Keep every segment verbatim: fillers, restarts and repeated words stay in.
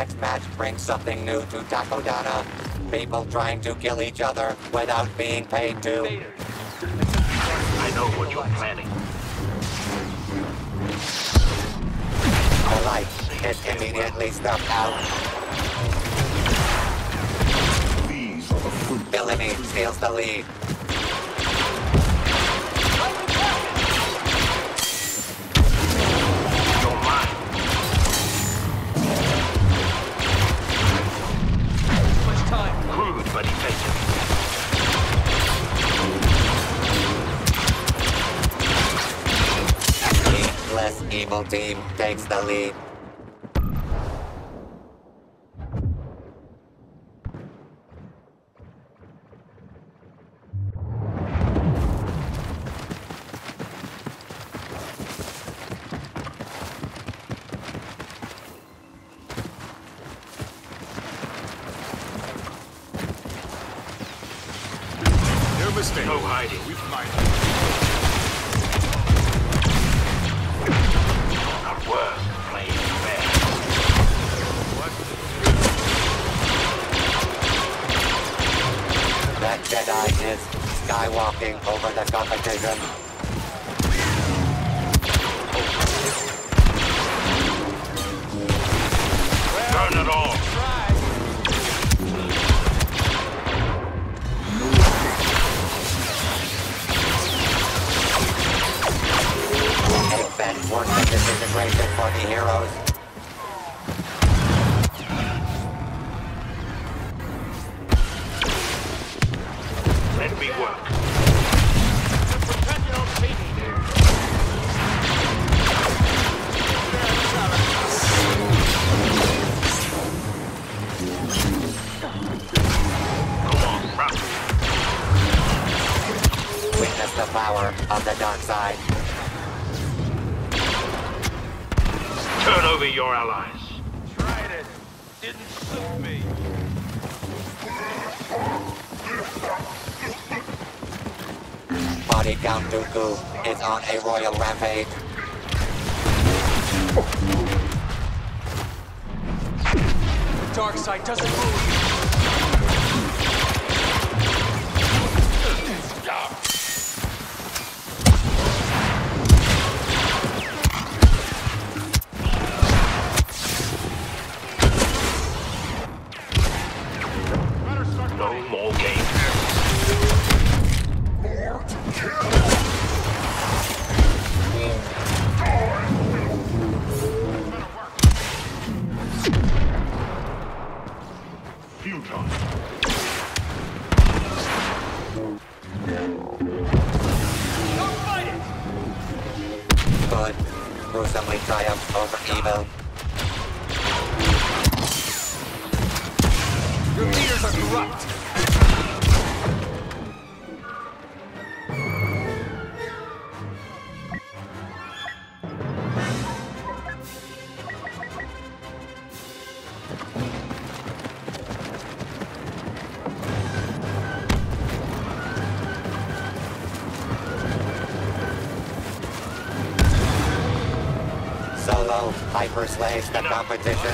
next match brings something new to Takodana. People trying to kill each other without being paid to. I know what you're planning. The light is immediately snuffed out. These are the fruits. Villainy steals the lead. You're mine. Too much time. Crude but effective. The less evil team takes the lead. No mistake. No hiding. We fight. Not worth playing fair. That Jedi is skywalking over the competition. Burn it all. Except worse than disintegration for the heroes. Let me work. Go on, run. Witness the power of the dark side. Turn over your allies. Tried it. Didn't suit me. Body Count Dooku is on a royal rampage. Dark side doesn't move. No more games. Futile. Don't fight it! Good gruesomely triumphs over evil. Your leaders are corrupt. Solo hyperslaves the competition.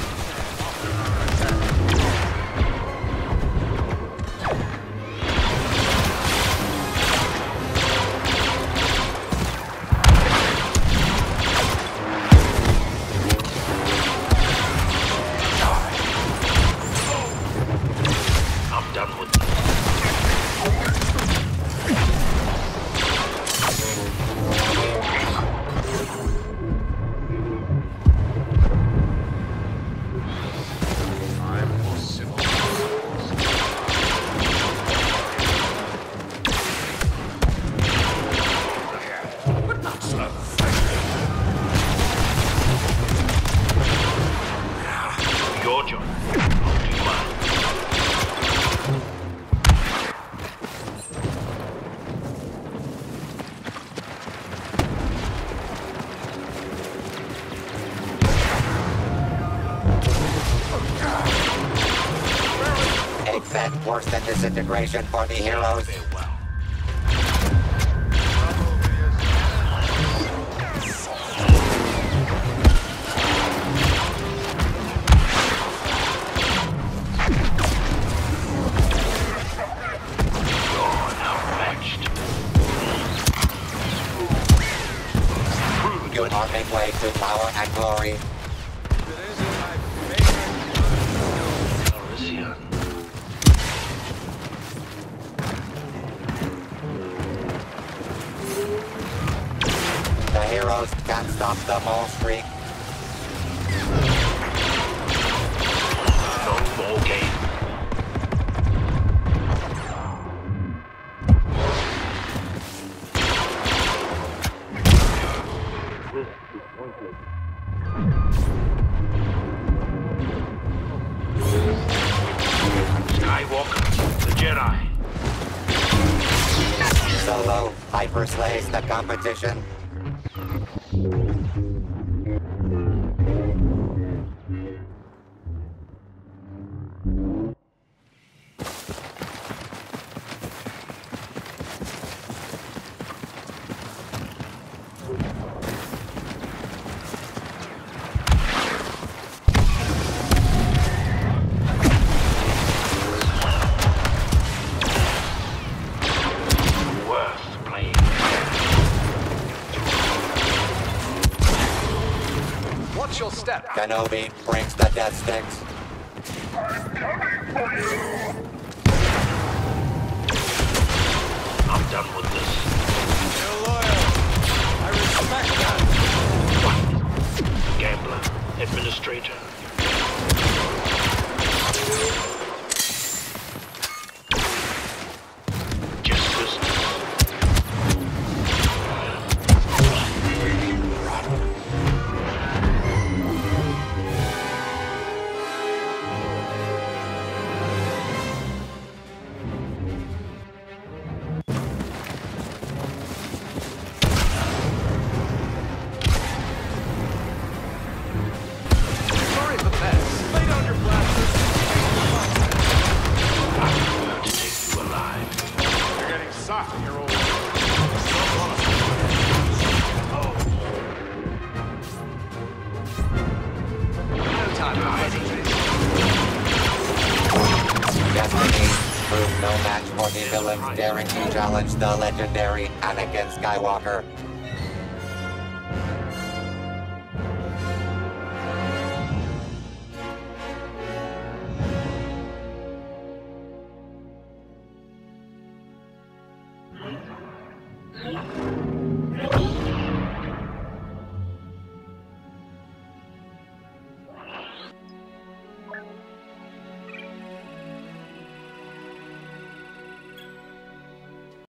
I'm done with you. Time for civil. But not so. Your job. I'll do mine. Except worse than disintegration for the heroes. Farewell. carving way to power and glory. It isn't my favorite. Calrissian. The heroes can't stop the mole streak. No more game. Skywalker, the Jedi. Solo hyper slays the competition. Worth playing. Watch your step. Kenobi brings the death sticks. I'm done with this. You're loyal. I respect that. Gambler, administrator. Just business. Sorry for the mess. Lay down your blasters. I'm about to take you alive. You're getting soft in your old. No time for hesitation. Destiny proved no match for the villains daring to challenge the legendary Anakin Skywalker.